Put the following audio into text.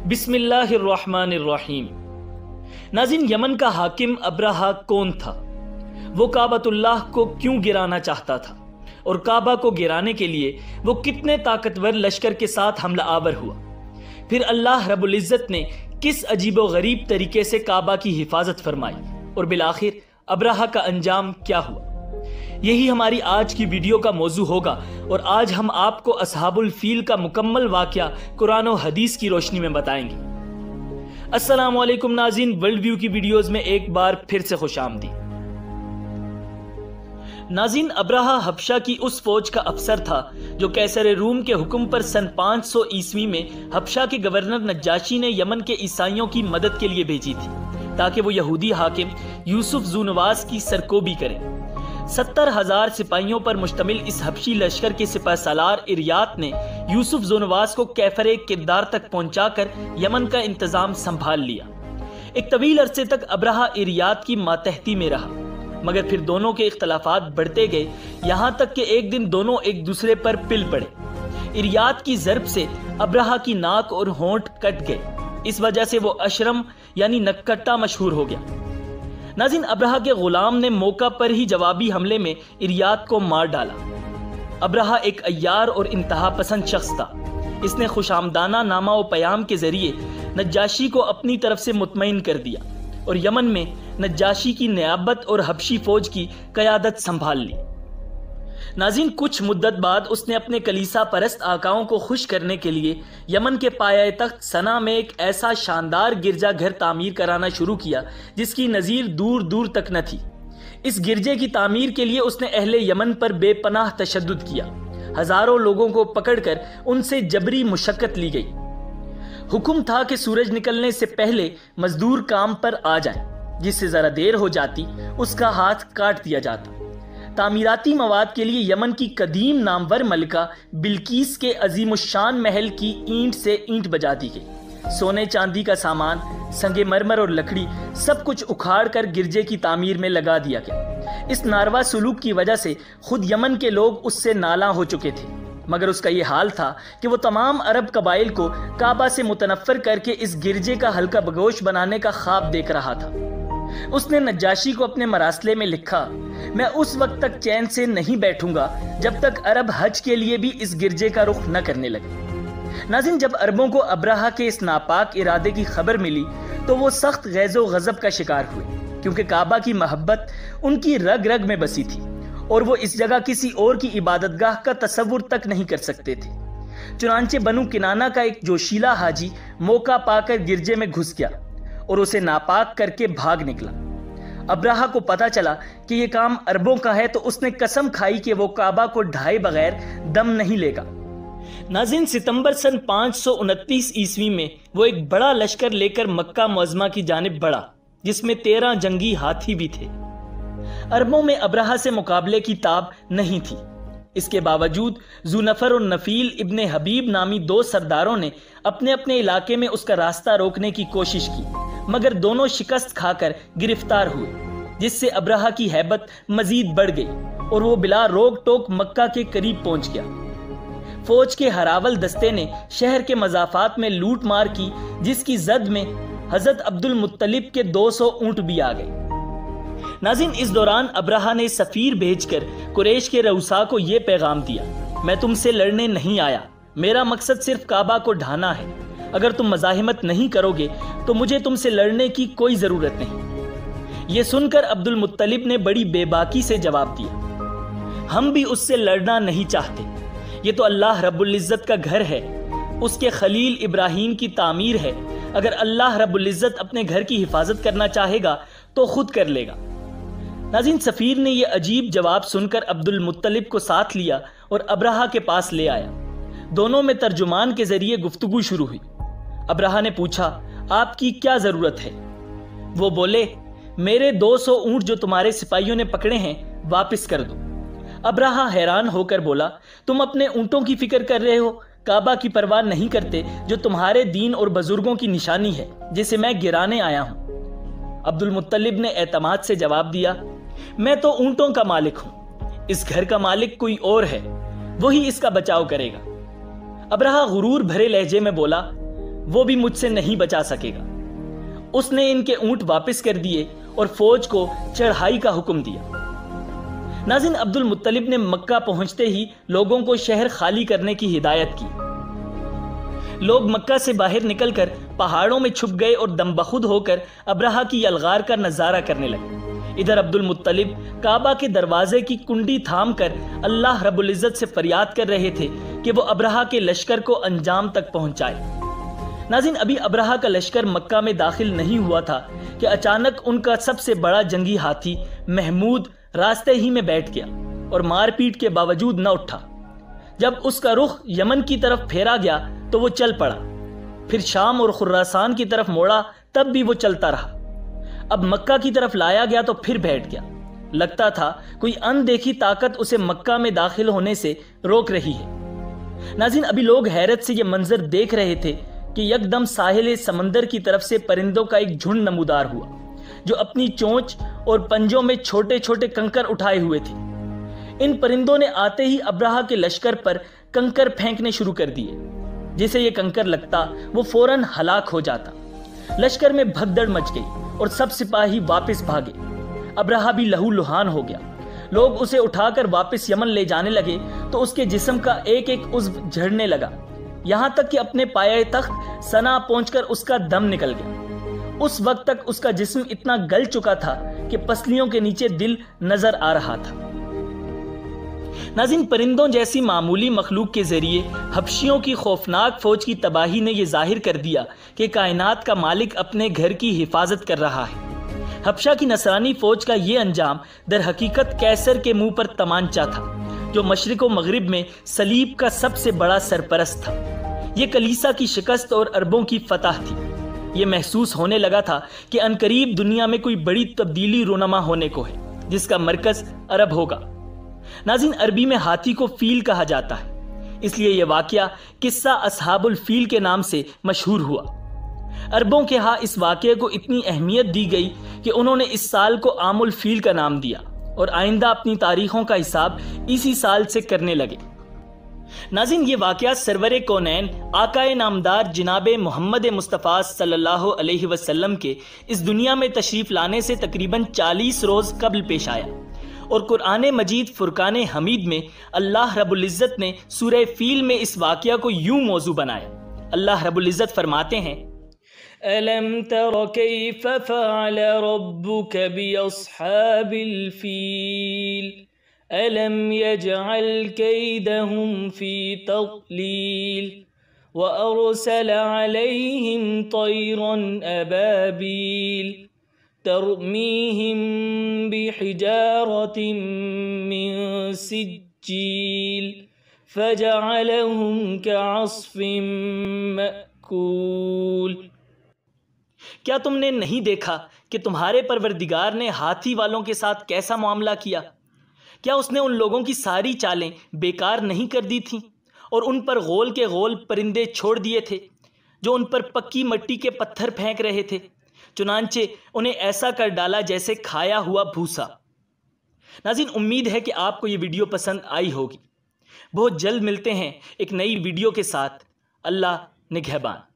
بسم اللہ الرحمن الرحیم۔ ناظرین، یمن کا حاکم ابرہہ کون تھا؟ وہ کعبۃ اللہ کو کیوں گرانا چاہتا تھا؟ اور کعبہ کو گرانے کے لیے وہ کتنے طاقتور لشکر کے ساتھ حملہ آور ہوا؟ پھر اللہ رب العزت نے کس عجیب و غریب طریقے سے کعبہ کی حفاظت فرمائی؟ اور بالآخر ابرہہ کا انجام کیا ہوا؟ یہی ہماری آج کی ویڈیو کا موضوع ہوگا، اور آج ہم آپ کو اصحاب الفیل کا مکمل واقعہ قرآن و حدیث کی روشنی میں بتائیں گے۔ السلام علیکم ناظرین، ورلڈ ویو کی ویڈیوز میں ایک بار پھر سے خوش آمدید۔ ناظرین، ابرہہ حبشہ کی اس فوج کا افسر تھا جو قیصر روم کے حکم پر سن 500 عیسوی میں حبشہ کے گورنر نجاشی نے یمن کے عیسائیوں کی مدد کے لیے بھیجی تھی تاکہ وہ یہودی حاکم یوسف ذونواس کی سرکوبی کریں۔ 70,000 سپاہیوں پر مشتمل اس حبشی لشکر کے سپہ سالار اریات نے یوسف ذونواس کو کیفر کردار تک پہنچا کر یمن کا انتظام سنبھال لیا۔ ایک طویل عرصے تک ابرہہ اریات کی ماتحتی میں رہا، مگر پھر دونوں کے اختلافات بڑھتے گئے، یہاں تک کہ ایک دن دونوں ایک دوسرے پر پل پڑے۔ اریات کی ضرب سے ابرہہ کی ناک اور ہونٹ کٹ گئے، اس وجہ سے وہ اشرم یعنی نکٹا مشہور ہو گیا۔ ناظرین، ابرہہ کے غلام نے موقع پر ہی جوابی حملے میں اریات کو مار ڈالا۔ ابرہہ ایک عیار اور انتہا پسند شخص تھا۔ اس نے خوش آمدانہ نامہ و پیام کے ذریعے نجاشی کو اپنی طرف سے مطمئن کر دیا اور یمن میں نجاشی کی نیابت اور حبشی فوج کی قیادت سنبھال لی۔ ناظرین، کچھ مدت بعد اس نے اپنے کلیسا پرست آقاؤں کو خوش کرنے کے لیے یمن کے پایہ تخت سنا میں ایک ایسا شاندار گرجا گھر تعمیر کرانا شروع کیا جس کی نظیر دور دور تک نہ تھی۔ اس گرجے کی تعمیر کے لیے اس نے اہل یمن پر بے پناہ تشدد کیا۔ ہزاروں لوگوں کو پکڑ کر ان سے جبری مشقت لی گئی۔ حکم تھا کہ سورج نکلنے سے پہلے مزدور کام پر آ جائیں، جس سے ذرا دیر ہو جاتی اس کا ہاتھ کاٹ دیا جاتا۔ تعمیراتی مواد کے لیے یمن کی قدیم نامور ملکہ بلقیس کے عظیم الشان محل کی اینٹ سے اینٹ بجا دی گئی۔ سونے چاندی کا سامان، سنگ مرمر اور لکڑی سب کچھ اکھاڑ کر گرجے کی تعمیر میں لگا دیا گیا۔ اس ناروا سلوک کی وجہ سے خود یمن کے لوگ اس سے نالاں ہو چکے تھے، مگر اس کا یہ حال تھا کہ وہ تمام عرب قبائل کو کعبہ سے متنفر کر کے اس گرجے کا حلقہ بگوش بنانے کا خواب دیکھ رہا تھا۔ اس نے نجاشی کو اپنے مراسلے میں لکھا، میں اس وقت تک چین سے نہیں بیٹھوں گا جب تک عرب حج کے لیے بھی اس گرجے کا رخ نہ کرنے لگے۔ ناظرین، جب عربوں کو ابرہہ کے اس ناپاک ارادے کی خبر ملی تو وہ سخت غیظ و غضب کا شکار ہوئے، کیونکہ کعبہ کی محبت ان کی رگ رگ میں بسی تھی اور وہ اس جگہ کسی اور کی عبادت گاہ کا تصور تک نہیں کر سکتے تھے۔ چنانچہ بنو کنانہ کا ایک جوشیلا حاجی موقع پا کر گرجے میں گھس گیا اور اسے ناپاک کر کے بھاگ نکلا۔ ابرہہ کو پتا چلا کہ یہ کام عربوں کا ہے تو اس نے قسم کھائی کہ وہ کعبہ کو ڈھائے بغیر دم نہیں لے گا۔ ناظرین، ستمبر سن 529 عیسوی میں وہ ایک بڑا لشکر لے کر مکہ معظمہ کی جانب بڑھا، جس میں 13 جنگی ہاتھی بھی تھے۔ عربوں میں ابرہہ سے مقابلے کی تاب نہیں تھی۔ اس کے باوجود ذونفر اور نفیل ابن حبیب نامی 2 سرداروں نے اپنے اپنے علاقے میں اس کا راستہ روکنے کی کوشش کی، مگر دونوں شکست کھا کر گرفتار ہوئے، جس سے ابرہہ کی ہیبت مزید بڑھ گئی اور وہ بلا روک ٹوک مکہ کے قریب پہنچ گیا۔ فوج کے ہراول دستے نے شہر کے مضافات میں لوٹ مار کی، جس کی زد میں حضرت عبد المطلب کے 200 اونٹ بھی آ گئے۔ ناظرین، اس دوران ابرہہ نے سفیر بھیج کر قریش کے رؤسا کو یہ پیغام دیا، میں تم سے لڑنے نہیں آیا، میرا مقصد صرف کعبہ کو ڈھانا ہے۔ اگر تم مزاحمت نہیں کرو گے تو مجھے تم سے لڑنے کی کوئی ضرورت نہیں۔ یہ سن کر عبد المطلب نے بڑی بے باکی سے جواب دیا، ہم بھی اس سے لڑنا نہیں چاہتے، یہ تو اللہ رب العزت کا گھر ہے، اس کے خلیل ابراہیم کی تعمیر ہے، اگر اللہ رب العزت اپنے گھر کی حفاظت کرنا چاہے گا تو خود کر لے گا۔ ناظرین، سفیر نے یہ عجیب جواب سن کر عبد المطلب کو ساتھ لیا اور ابرہہ کے پاس لے آیا۔ دونوں میں ترجمان کے ذریعے گفتگو شروع ہوئی۔ ابرہہ نے پوچھا، آپ کی کیا ضرورت ہے؟ وہ بولے، میرے 200 اونٹ جو تمہارے سپاہیوں نے پکڑے ہیں واپس کر دو۔ ابرہہ حیران ہو کر بولا، تم اپنے اونٹوں کی فکر کر رہے ہو، کعبہ کی پرواہ نہیں کرتے جو تمہارے دین اور بزرگوں کی نشانی ہے، جسے میں گرانے آیا ہوں۔ عبد المطلب نے اعتماد سے جواب دیا، میں تو اونٹوں کا مالک ہوں، اس گھر کا مالک کوئی اور ہے، وہی اس کا بچاؤ کرے گا۔ ابرہہ غرور بھرے لہجے میں بولا، وہ بھی مجھ سے نہیں بچا سکے گا۔ اس نے ان کے اونٹ واپس کر دیے اور فوج کو چڑھائی کا حکم دیا۔ ناظرین، عبد المطلب نے مکہ پہنچتے ہی لوگوں کو شہر خالی کرنے کی ہدایت کی۔ لوگ مکہ سے باہر نکل کر پہاڑوں میں چھپ گئے اور دم بخود ہو کر ابرہہ کی یلغار کا نظارہ کرنے لگے۔ ادھر عبد المطلب کعبہ کے دروازے کی کنڈی تھام کر اللہ رب العزت سے فریاد کر رہے تھے کہ وہ ابرہہ کے لشکر کو انجام تک پہنچائے۔ ناظرین، ابھی ابرہہ کا لشکر مکہ میں داخل نہیں ہوا تھا کہ اچانک ان کا سب سے بڑا جنگی ہاتھی محمود راستے ہی میں بیٹھ گیا اور مار پیٹ کے باوجود نہ اٹھا۔ جب اس کا رخ یمن کی طرف پھیرا گیا تو وہ چل پڑا، پھر شام اور خراسان کی طرف موڑا، تب بھی وہ چلتا رہا۔ اب مکہ کی طرف لایا گیا تو پھر بیٹھ گیا۔ لگتا تھا کوئی اندیکھی طاقت اسے مکہ میں داخل ہونے سے روک رہی ہے۔ ناظرین، ابھی لوگ حیرت سے یہ منظر دیکھ رہے تھے کہ یکدم ساحل سمندر کی طرف سے پرندوں کا ایک جھنڈ نمودار ہوا، جو اپنی چونچ اور پنجوں میں چھوٹے چھوٹے کنکر اٹھائے ہوئے تھے۔ ان پرندوں نے آتے ہی ابرہہ کے لشکر پر کنکر پھینکنے شروع کر دیے۔ جسے یہ کنکر لگتا وہ فوراً ہلاک ہو جاتا۔ لشکر میں بھگدڑ مچ گئی اور سب سپاہی واپس بھاگے۔ ابرہہ بھی لہو لہان ہو گیا۔ لوگ اسے اٹھا کر واپس یمن لے جانے لگے تو اس کے جسم کا ایک ایک عضو جھڑنے لگا، یہاں تک کہ اپنے پایہ تخت سنا پہنچ کر اس کا دم نکل گیا۔ اس وقت تک اس کا جسم اتنا گل چکا تھا کہ پسلیوں کے نیچے دل نظر آ رہا تھا۔ ناظرین، پرندوں جیسی معمولی مخلوق کے ذریعے حبشیوں کی خوفناک فوج کی تباہی نے یہ ظاہر کر دیا کہ کائنات کا مالک اپنے گھر کی حفاظت کر رہا ہے۔ حبشہ کی نصرانی فوج کا یہ انجام در حقیقت قیصر کے منہ پر تمانچہ تھا، جو مشرق و مغرب میں صلیب کا سب سے بڑا سرپرست تھا۔ یہ کلیسا کی شکست اور عربوں کی فتح تھی۔ یہ محسوس ہونے لگا تھا کہ عنقریب دنیا میں کوئی بڑی تبدیلی رونما ہونے کو ہے، جس کا مرکز عرب ہوگا۔ ناظرین، عربی میں ہاتھی کو فیل کہا جاتا ہے، اس لیے یہ واقعہ قصہ اصحاب الفیل کے نام سے مشہور ہوا۔ عربوں کے ہاں اس واقعے کو اتنی اہمیت دی گئی کہ انہوں نے اس سال کو عام الفیل کا نام دیا اور آئندہ اپنی تاریخوں کا حساب اسی سال سے کرنے لگے۔ ناظرین، یہ واقعہ سرور کونین آقائے نامدار جناب محمد مصطفیٰ صلی اللہ علیہ وسلم کے اس دنیا میں تشریف لانے سے تقریباً 40 روز قبل پیش آیا، اور قرآن مجید فرقان حمید میں اللہ رب العزت نے سورہ فیل میں اس واقعہ کو یوں موضوع بنایا۔ اللہ رب العزت فرماتے ہیں، أَلَمْ تَرَ كَيْفَ فَعَلَ رَبُّكَ بِأَصْحَابِ الْفِيلِ أَلَمْ يَجْعَلْ كَيْدَهُمْ فِي تَضْلِيلٍ وَأَرْسَلَ عَلَيْهِمْ طَيْرًا أَبَابِيلَ تَرْمِيهِمْ بِحِجَارَةٍ مِّن سِجِّيلٍ فَجَعَلَهُمْ كَعَصْفٍ مَّأْكُولٍ۔ کیا تم نے نہیں دیکھا کہ تمہارے پروردگار نے ہاتھی والوں کے ساتھ کیسا معاملہ کیا؟ کیا اس نے ان لوگوں کی ساری چالیں بیکار نہیں کر دی تھیں اور ان پر غول کے غول پرندے چھوڑ دیے تھے جو ان پر پکی مٹی کے پتھر پھینک رہے تھے، چنانچہ انہیں ایسا کر ڈالا جیسے کھایا ہوا بھوسا۔ ناظرین، امید ہے کہ آپ کو یہ ویڈیو پسند آئی ہوگی۔ بہت جلد ملتے ہیں ایک نئی ویڈیو کے ساتھ۔ اللہ نگہبان۔